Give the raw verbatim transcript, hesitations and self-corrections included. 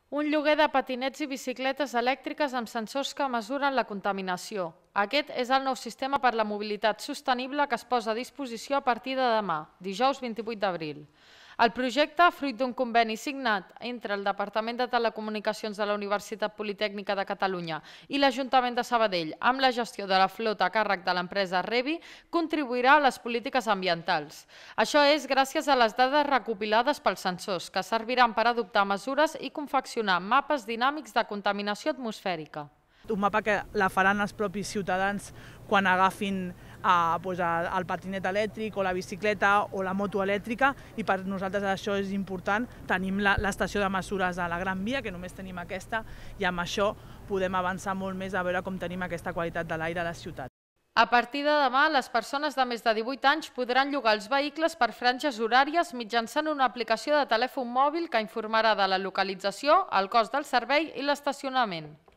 Un lloguer de patinets i bicicletes elèctriques amb sensors que mesuren la contaminació. Aquest és el nou sistema per la mobilitat sostenible que es posa a disposició a partir de demà, dijous vint-i-vuit d'abril. El projecte, fruit d'un conveni signat entre el Departament de Telecomunicacions de la Universitat Politècnica de Catalunya i l'Ajuntament de Sabadell, amb la gestió de la flota a càrrec de l'empresa Revi, contribuirà a les polítiques ambientals. Això és gràcies a les dades recopilades pels sensors, que serviran per adoptar mesures i confeccionar mapes dinàmics de contaminació atmosfèrica. Un mapa que la faran els propis ciutadans quan agafin eh, doncs el patinet elèctric o la bicicleta o la moto elèctrica, i per nosaltres això és important. Tenim l'estació de mesures a la Gran Via, que només tenim aquesta, i amb això podem avançar molt més a veure com tenim aquesta qualitat de l'aire a la ciutat. A partir de demà, les persones de més de divuit anys podran llogar els vehicles per franges horàries mitjançant una aplicació de telèfon mòbil que informarà de la localització, el cost del servei i l'estacionament.